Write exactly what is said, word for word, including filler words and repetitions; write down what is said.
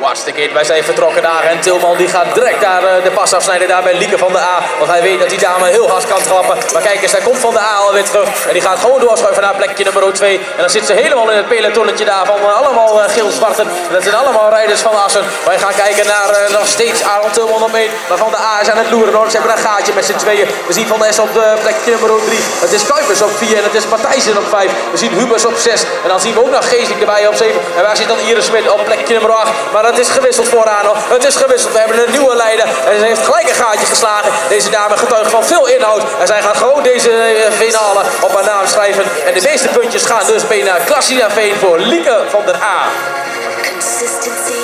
hartstikke in. Wij zijn vertrokken daar en Tilman die gaat direct daar uh, de pas afsnijden daar bij Lieke van de A. Want hij weet dat die dame heel hard kan trappen. Maar kijk eens, hij komt van de A alweer terug. En die gaat gewoon doorschuiven naar plekje nummer twee. En dan zit ze helemaal in het pelotonnetje daar van uh, allemaal uh, geel-zwarten. Dat zijn allemaal rijders van Assen. Wij gaan kijken naar uh, nog steeds Aaron Tilman op één. Maar van de A is aan het loeren hoor. Ze hebben een gaatje met z'n tweeën. We zien Van S op de plekje nummer drie. Het is Kuipers op vier en het is Matthijssen op vijf. We zien Hubers op zes. En dan zien we ook nog Geesink erbij op zeven. En waar zit dan Iris Smit op plekje nummer acht. Maar het is gewisseld vooraan hoor. Het is gewisseld. We hebben een nieuwe leider. En ze heeft gelijk een gaatje geslagen. Deze dame getuigt van veel inhoud. En zij gaat gewoon deze finale op haar naam schrijven. En de meeste puntjes gaan dus mee naar Klassina Veen voor Lieke van der A. Consistency.